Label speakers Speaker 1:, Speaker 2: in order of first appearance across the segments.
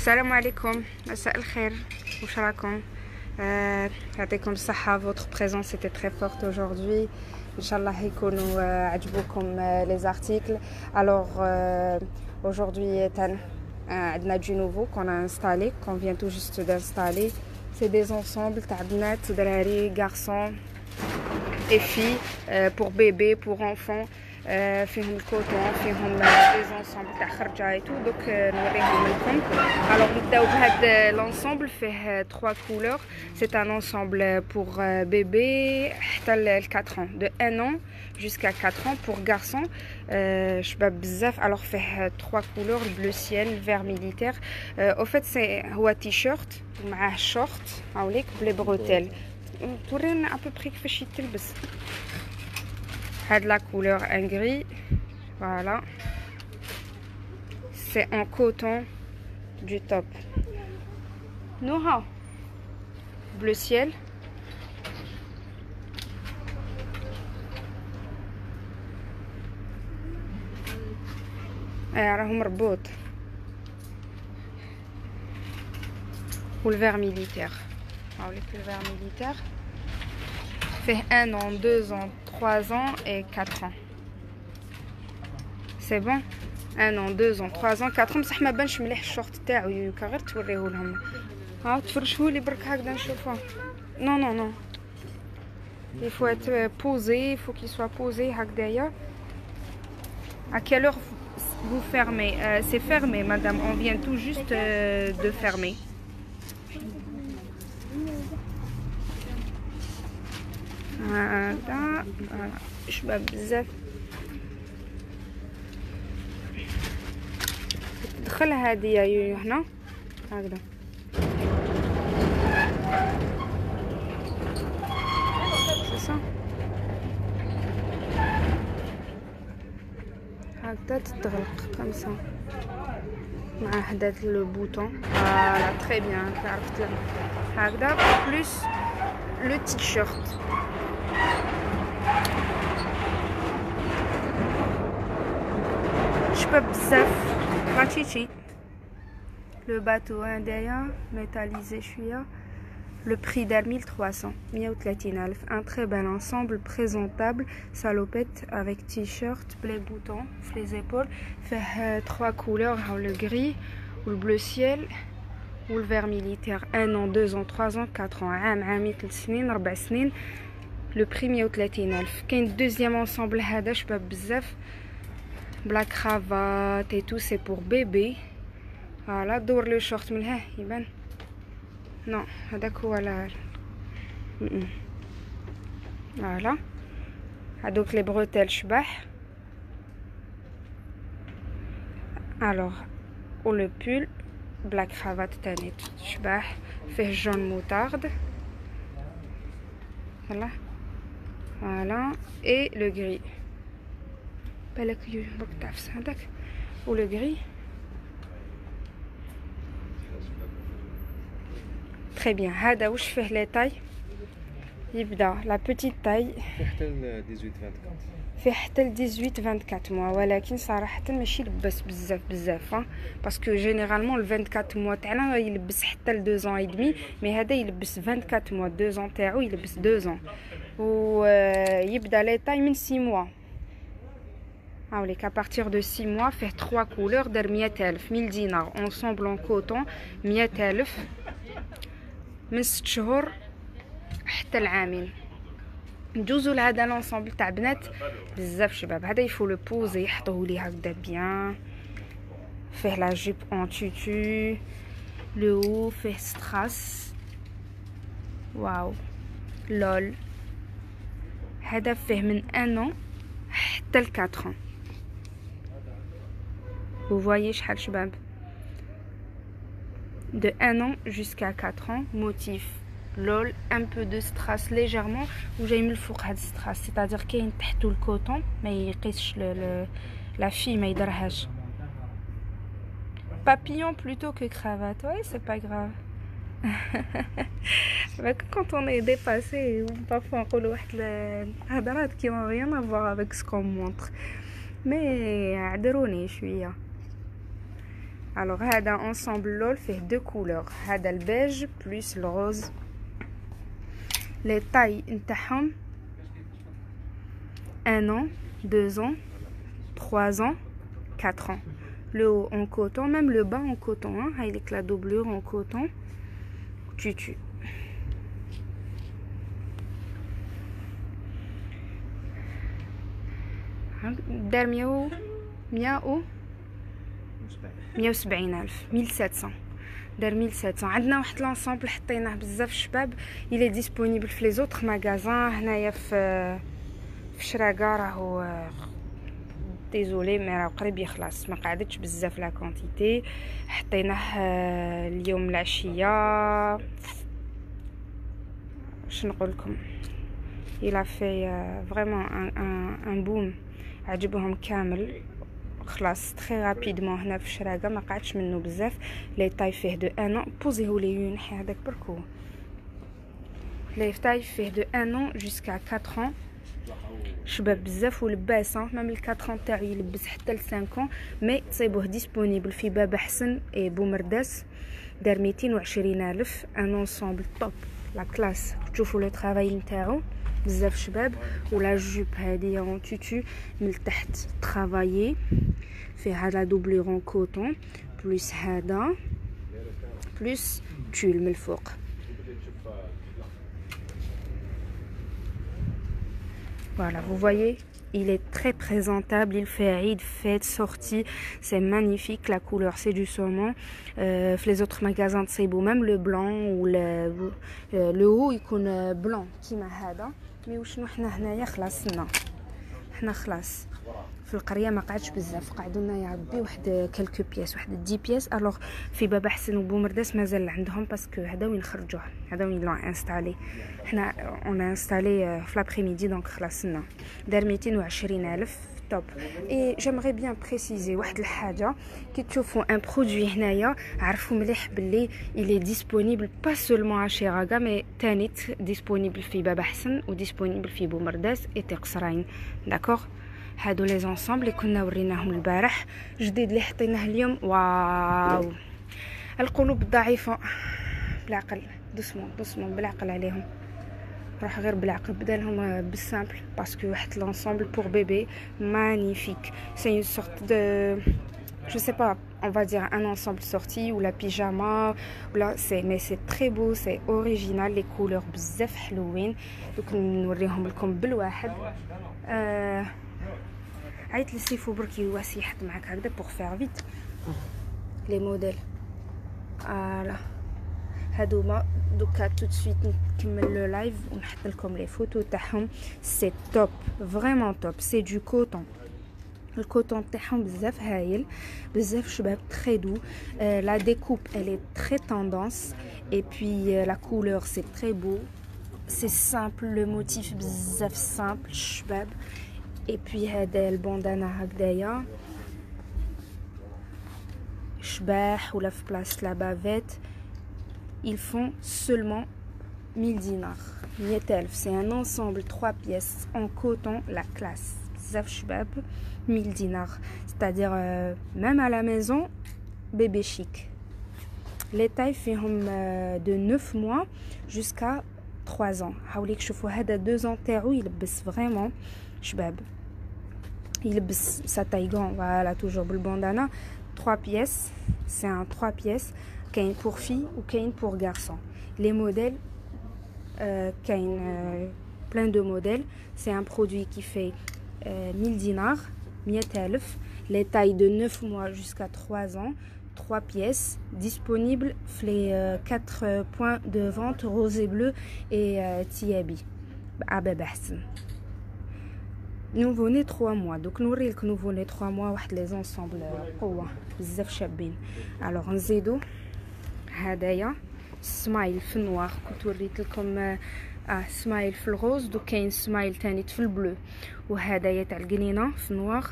Speaker 1: السلام عليكم مساء الخير واش راكم يعطيكم الصحة. votre présence était très forte aujourd'hui. Inch'Allah يكونوا عجبوكم les articles. Alors aujourd'hui عندنا du nouveau qu'on a installé, qu'on vient tout juste d'installer. C'est des ensembles تاع بنات دراري garçons et filles pour bébés, pour enfants. فيهم الكوتون فيهم لي زونسومبل تاع خرجه اي تو دوك نوريهم لكم. الوغ نبداو بهاد لونسومبل فيه 3 كولور. سي ان انسومبل بور بيبي حتى ل 4 ans de 1 an jusqu'à 4 ans pour garçon. شباب بزاف. الوغ فيه 3 كولور البلو سيل فير ميليتير. او فيت سي هو تي شورت ومعاه شورت هاوليك بلي بروتيل. تورينا ابوبري كيفاش يتلبس. La couleur en gris, voilà, c'est en coton du top. Noura, bleu ciel, راهم مربوط والفير ميليتير. هاوليك الفير ميليتير fait 1 an, 2 ans, 3 ans et 4 ans. C'est bon. 1 an, 2 ans, 3 ans, 4 ans. بصح ما بانش مليح الشورت تاعو يوكا غير توريه لهم. ها تفرشهولي برك هكذا نشوفوه. Non non non. Il faut être posé, il faut qu'il soit posé هكذايا. À quelle heure vous fermez? C'est fermé madame, on vient tout juste de fermer. هذا شباب بزاف. تدخل هذه يا يويو هنا هكذا. سا هكذا تتغلق كمسا مع هذا البوطون. فوالا تري بيان عرفت هكذا. بلوس لو تي شورت. شباب بزاف غاتشيتشي. لو باتو هدايا ميتاليزي شويه. Le prix d'Ar 1300 130,000. Un très bel ensemble présentable, salopette avec t-shirt, les boutons, les épaules. Fait 3 couleurs, le gris ou le bleu ciel ou le vert militaire. 1 an, 2 ans, 3 ans, 4 ans. عام 3 سنين 4 سنين. Le prix 130,000. كاين deuxième ensemble هذا شباب بزاف بلا cravate et tout, c'est pour bébé. Voilà, دور le short من هاه يبان. Non, هذاك هو لا. Voilà. هذوك لي بروتيل شباح. Alors, ou le pull بلا cravate تاني شباح فيه جون موطارد. Voilà. Voilà, et le gris. بالك برك تعفس هذاك. ou le gris. Très bien. هذا واش فيه لي طاي. يبدا لا بوتيت طاي
Speaker 2: فيه حتى ل 18 24.
Speaker 1: فيه حتى ل 18 24 موا. ولكن صراحه ماشي لبس بزاف باسكو جينيرالمون ال 24 موا تاعنا يلبس حتى ل 2 ans et demi. مي هذا يلبس 24 موا. 2 ans تاعو يلبس 2 ans. ويبدا لي طاي من 6 mois. هاوليك à partir de 6 mois fait 3 couleurs دار 100,000 1000 دينار. ensemble en coton 100,000 من 6 شهور حتى العامين. ندوزو لهذا لونسومبل تاع بنات بزاف شباب. هذا يفو لو بوزي يحطوه لي هكذا بيان. فيه لا جيب اون توتو. لو هو فيه ستراس. واو لول. هذا فيه من 1 an حتى ل 4 ans. Vous voyez شحال شباب. De 1 an jusqu'à 4 ans. Motif lol, un peu de strass légèrement وجاي من الفوق هاد strass, c'est-à-dire كاين تحتو الكوطون ما يقيسش la fille ما يدرهاش. Papillon plutôt que cravate. Ouais, c'est pas grave. Quand on est dépassé, parfois on نقولوا واحد الهضرات qui n'ont rien à voir avec ce qu'on montre. Mais عذروني شويه. Alors هذا ensemble لول فيه deux couleurs. هذا البيج plus le rose. Les tailles نتاعهم 1 an, 2 ans, 3 ans, 4 ans. Le haut en coton, même le bas en coton, hein, avec la doublure en coton. Tutu. دار 170,000 1700 دار 1700. عندنا واحد لونسامبل حطيناه بزاف الشباب. il est disponible في les autres magasins. هنايا في شراقه راهو ديزولي مي راه قريب يخلص، ما قعدتش بزاف لا كونتيتي. حطيناه اليوم العشيه. شنو نقول لكم، il a fait vraiment un boom. عجبهم كامل خلاص تري رابيدمون. هنا في الشراقه ما قعدش منه بزاف. لي طاي فيه دو 1 an. بوزيه لي نحي هذاك بركو. لي طاي فيه دو 1 an jusqu'à 4 ans. شباب بزاف ولباس، ميم ال 4 ans تاعو يلبس حتى ل 5 ans. مي تصيبوه ديسپونيبل في باب حسن اي بومرداس. دار 220,000. ان انصامبل توب لا كلاس. تشوفوا لو طرافاي نتاعو بزاف شباب. ولا جوب هادي اون توتو من التحت طرافايي فيها لا دوبلور اون كوتون بلس هذا بلس تول من الفوق. Voilà, vous voyez, il est très présentable, il fait Eid, fête, sortie, c'est magnifique, la couleur c'est du saumon. Les autres magasins de Seibo, même le blanc ou le haut il est blanc كيما هذا. مي وشنو حنا هنايا خلاصنا، حنا خلاص في القريه ما قعدش بزاف، قعدوا لنا يا ربي واحد كالكو بياس، واحد 10 بياس. الوغ في باب حسن وبومرداس مازال عندهم باسكو هذا وين خرجوه، هذا وين لون انستالي. حنا اون انستالي في لابريميدي دونك خلاصنا. دار 220,000 توب. اي جيمري بيان بريسيزي واحد الحاجه، كي تشوفوا ان برودوي هنايا عرفوا مليح باللي il est disponible pas seulement à شراقه مي تانيت disponible في باب حسن و disponible في بومرداس اي تقصراين. داكوغ، هادو لي زونسامبل اللي كنا وريناهم البارح. جديد اللي حطيناه اليوم. واو، القلوب الضعيفه بالعقل، دوسمون بالعقل عليهم. راح غير بالعقل، بدالهم بالسامبل باسكو واحد لونسامبل بور بيبي مانيفيك. سي اون سورت دو je sais pas, on va dire un ensemble sorti ou la pyjama ou là mais c'est très beau, c'est original, les couleurs بزاف حلوين. دوك نوريهم لكم بالواحد. عيط للسيفو بركي واسي يحط معاك هكذا بور فير فيت لي موديل. فوالا هادوما دوكا تو سويت نكمل لو لايف ونحط لكم لي فوتو تاعهم. سي توب فريمون توب، سي دو كوتون. الكوتون تاعهم بزاف هايل، بزاف شباب تري دو. لا ديكوب elle est très tendance et puis la couleur c'est très beau, c'est simple, le motif بزاف simple شباب. et puis هذا البوندانا هكذايا شباح ولا في بلاصه لا بافيت. ils font seulement 1000 dinars 100,000. c'est un ensemble 3 pièces en coton la classe بزاف شباب. 1000 dinars, c'est-à-dire même à la maison bébé chic. les tailles فيهم de 9 mois jusqu'à 3 ans. حاوليك شوفوا هذا 2 ans تاعو يلبس فريمون شباب، يلبس sa taille grande. voilà toujours بالبوندانا 3 pièces. c'est un 3 pièces. كاين pour fille ou كاين pour garçon. les modèles كاين plein de modèles. c'est un produit qui fait 1000 dinars 100,000. les tailles de 9 mois jusqu'à 3 ans. 3 pièces disponibles les 4 points de vente rose et bleu et Tiabi à Baba Hassan. nouveau-né 3 mois. donc نوري لك nouveau-né 3 mois واحد les ensembles قوه بزاف شابين. alors نزيدو هدايا سمايل في النوار. كنت وريت لكم سمايل في الغوز، دوك كاين سمايل تاني في البلو، وهدايا تاع القنينه في النوار.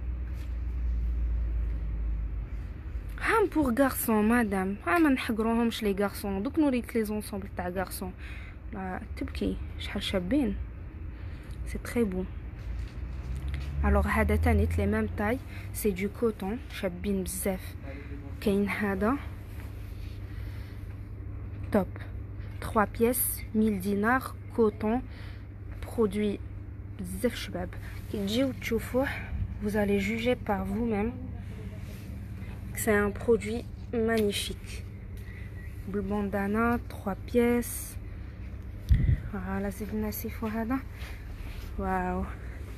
Speaker 1: هام بور غارسون مادام، ما نحقروهمش لي غارسون. دوك نوريك لي زونسومبل تاع غارسون لا تبكي شحال شابين، سي تري بو. الوغ هذا تاني لي ميم تاي، سي دو كوتون شابين بزاف. كاين هذا توب 3 pièces 1000 dinars coton produit بزاف شباب كي تجيو تشوفوه vous allez juger par vous-même que c'est un produit magnifique. Le bandana 3 pièces. Voilà, c'est le nassif هذا. واو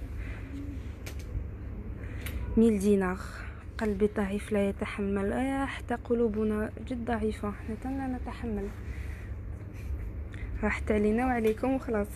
Speaker 1: 1000 دينار. قلبي ضعيف لا يتحمل حتى قلوبنا جد ضعيفة حتى لا نتحمل. راحت علينا وعليكم وخلاص.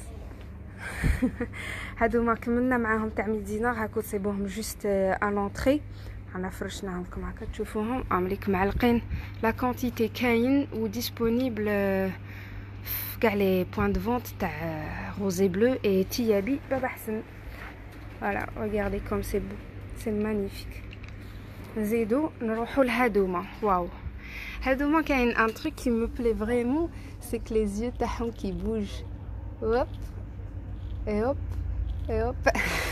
Speaker 1: هادو ما كملنا معاهم تاع 100 دينار هاكو تصيبوهم جوست ا لونطري. انا فرشناهم كما هكا تشوفوهم عامليك معلقين. لا كونتيتي كاين و ديسپونيبل في كاع لي بوين دو فونت تاع روزي بلو اي تيابي بابا حسن. فوالا ريغاردي كوم سي بو سي مانيفيك. نزيدو نروحو لهادوما. واو هادوما كاين ان تروك كي مو بلي فريمون سي كو لي زيو تاعهم كي بوج هوب et hop et hop.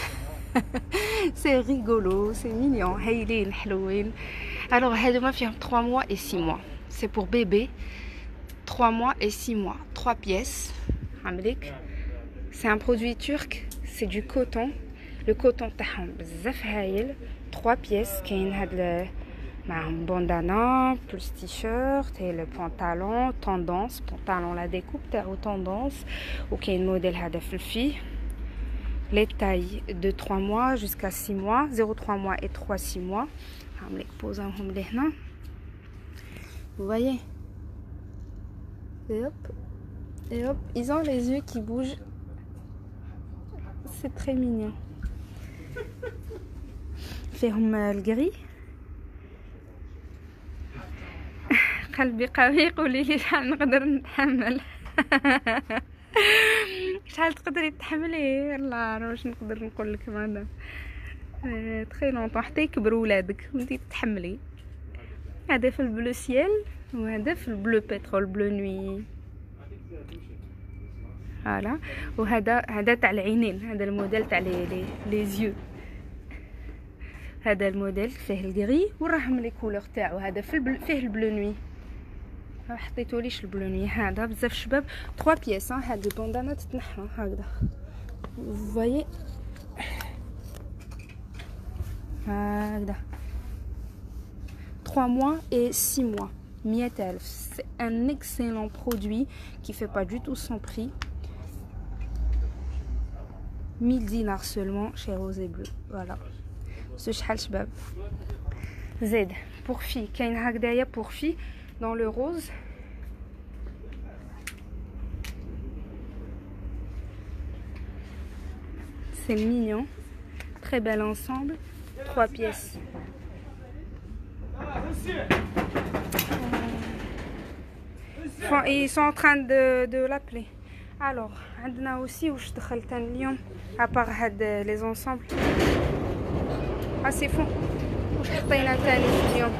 Speaker 1: C'est rigolo, c'est mignon. هايلين حلوين. Alors هادوما فيهم 3 mois et 6 mois. C'est pour bébé. 3 mois et 6 mois. 3 pièces. عامليك. C'est un produit turc, c'est du coton. Le coton تاعهم بزاف هايل. 3 pièces كاين هاد معهم bandana plus t-shirt et le pantalon tendance pantalon la découpe تاعو tendance وكاين موديل هذا في الفي les tailles de 3 mois jusqu'à 6 mois 0,3 mois et 3,6 mois عاملك بوزاهم لهنا vous voyez et hop ils ont les yeux qui bougent c'est très mignon فيهم الجري قلبي قوي قولي لي شحال نقدر نتحمل. شحال تقدري تحملي الله راه واش نقدر نقول لك مادا تري لونطون حتى يكبروا ولادك وانتي تتحملي. هذا في البلو سيال وهذا في البلو بترول بلو نوي. فوالا وهذا تاع العينين. هذا الموديل تاع لي زيو. هذا الموديل فيه الغري وراهم لي كولور تاعو. هذا فيه البلو نوي. حطيتوليش البلو نوي. هذا بزاف شباب 3 بياس. هاد البوندانا تتنحى هكذا فوايي هكذا 3 mois et 6 mois 100,000. C'est un excellent produit qui fait pas du tout son prix. 1000 dinars seulement chez Rosé Bleu. Voilà. Ce شحال شباب. زيد pour fille كاين هكذايا pour fille dans le rose. C'est mignon. Très bel ensemble. 3 pièces. Ils sont en train de l'appeler. Alors, عندنا aussi واش دخل تاني اليوم à part هاد les ensembles. Ah c'est fou. واش حطينا تاني اليوم.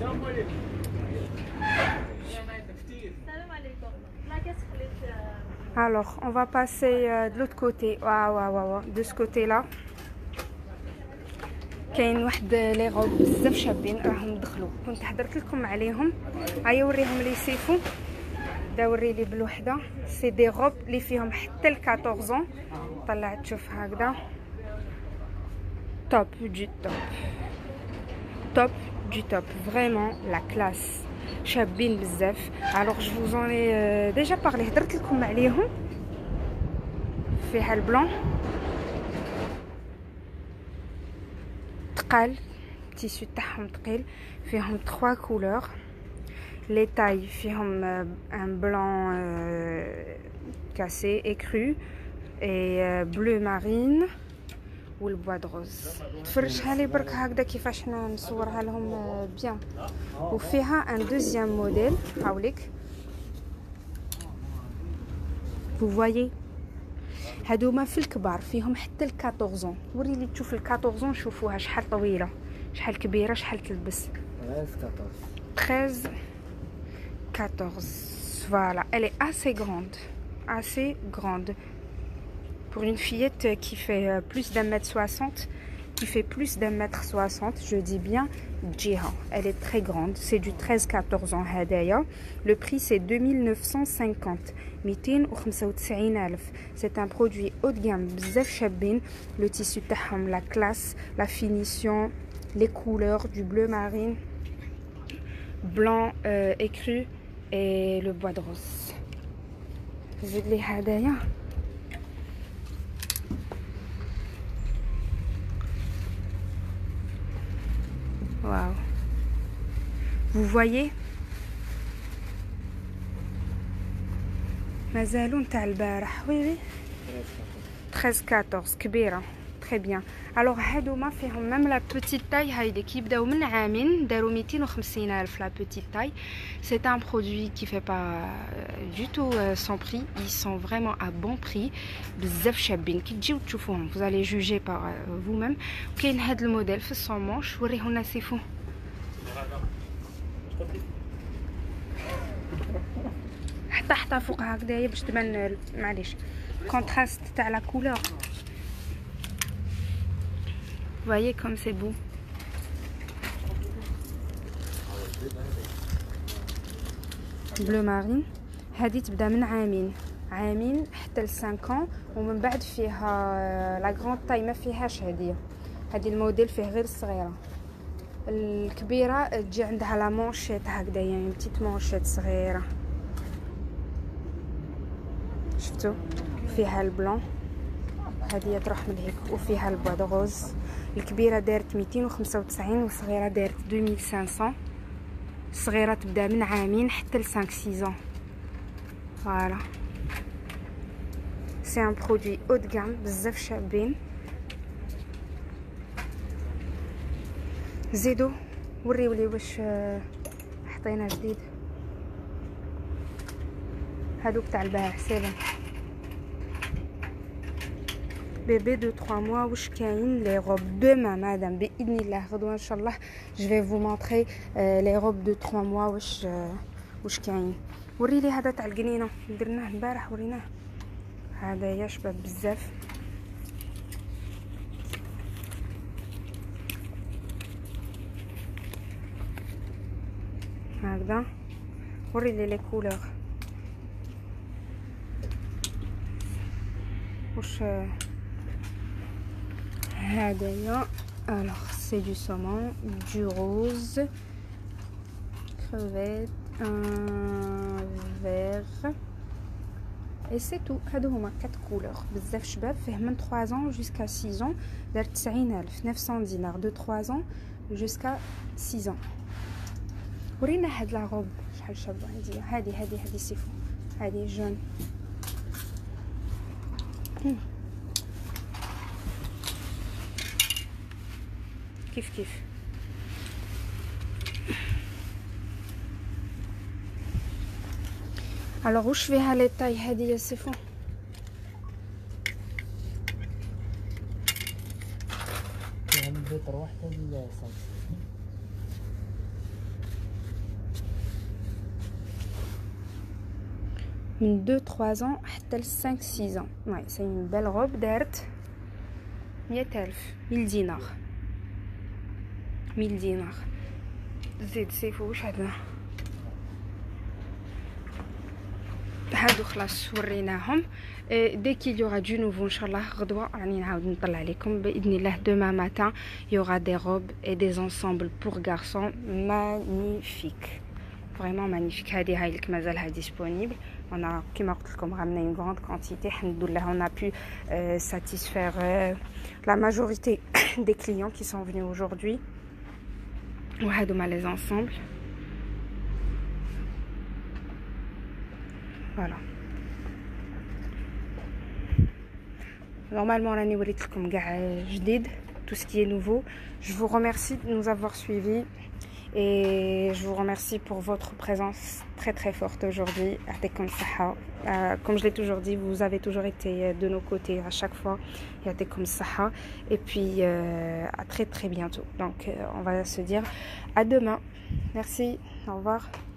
Speaker 1: Alors, on va passer de l'autre côté. Waouh. De ce côté-là. كاين واحد لي روب بزاف شابين راهم دخلوا. كنت حضرت لكم عليهم. هيا وريهم لي سيفو. دا وري لي بالوحده. سي دي روب اللي فيهم حتى ل 14 ans. طلعت تشوف هكذا. توب du top. Vraiment la classe. شابين بزاف. alors je vous en ai déjà parlé. هضرت لكم عليهم. فيها البلون تقال التيشو تاعهم ثقيل. فيهم 3 couleurs. les tailles فيهم un blanc cassé écru et bleu marine والبوا دروز. تفرجها لي برك هكذا كيفاش نصورها لهم بيان. وفيها ان دوزيام موديل هاوليك vous voyez. هادوما في الكبار فيهم حتى ل 14 ans. وري لي تشوف ال 14 ans شوفوها شحال طويله شحال كبيره شحال تلبس. 13 14. Voilà, elle est assez grande pour une fillette qui fait plus d'1,60 m. qui fait plus d'1m60, je dis bien Jiha. Elle est très grande, c'est du 13-14 ans Hadaya. Le prix c'est 2950. 295,000. C'est un produit haut de gamme, bzaf chabin. Le tissu taham, la classe, la finition, les couleurs du bleu marine, blanc écru et le bois de rose. Zid les Hadaya. Waouh. Vous voyez? مازالون تاع البارح. Oui oui. 13-14 كبيرة. Très bien. Alors هادوما فيهم même la petite taille هايدي كيبداو من عامين داروا 250,000 la petite taille. C'est un produit qui fait pas du tout sans prix. Ils sont vraiment à bon prix. بزاف شابين كي تجيو تشوفوهم vous allez juger par vous-même. كاين هاد الموديل في الصون مونش وريهولنا سيفو. حتى فوق هكذايا باش تبان معليش كونتراست تاع لا كولور. voyez comme c'est beau. bleu marine. هذه تبدا من عامين حتى ل 5 ans ومن بعد فيها لا غراند تاي ما فيهاش هذه الموديل فيه غير الصغيره. الكبيره تجي عندها لا مونشيت هكذا يعني بتيت مونشيت صغيره شفتوا فيها البلون هذه تروح من هيك وفيها البوا دو روز. الكبيره دارت 295 والصغيره دارت 2500. الصغيره تبدا من عامين حتى ل 5-6 ans. Voilà. C'est un produit haut de gamme بزاف شابين. زيدوا وريولي واش حطينا جديد. هادوك تاع البارح سيبن bébé de 3 mois واش كاين les robes demain madame باذن الله غدوه ان شاء الله. je vais vous montrer les robes de 3 mois واش كاين. وري لي هذا تاع القنينه درناه البارح وريناه. هذا يا شباب بزاف. هكذا وري لي كولور واش هذايا. alors c'est du saumon, du rose, crevette, un vert et c'est tout. هادو هما 4 couleurs بزاف شباب. فيه من 3 ans jusqu'à 6 ans. دار 90,000 900 دينار de 3 ans jusqu'à 6 ans. ورينا هاد لا روب شحال شابه. هادي سيفو هادي جون. كيف alors واش فيها لي طاي هادي يا سيفو.
Speaker 2: فيها من بيتر واحدة ل 5.
Speaker 1: من 2-3 ans حتى ل 5-6 ans. ouais c'est une belle robe دارت 100,000 1000 دينار. 1000 دينار. زيد سيفو واش عندنا. هادو خلاص وريناهم. dès qu'il y aura du nouveau inchallah غدوه راني نعاود نطلع لكم باذن الله. demain matin il y aura des robes et des ensembles pour garçons magnifiques, vraiment magnifique. هذه هاي لك مازالها disponible. on a كما قلت لكم ramené une grande quantité الحمد لله. on a pu satisfaire la majorité des clients qui sont venus aujourd'hui. وهادوما les ensembles. voilà. normalement راني وريت لكم كاع جديد tout ce qui est nouveau. je vous remercie de nous avoir suivis et je vous remercie pour votre présence très très forte aujourd'hui. Comme je l'ai toujours dit, vous avez toujours été de nos côtés à chaque fois. Et puis à très très bientôt. Donc on va se dire à demain. Merci, au revoir.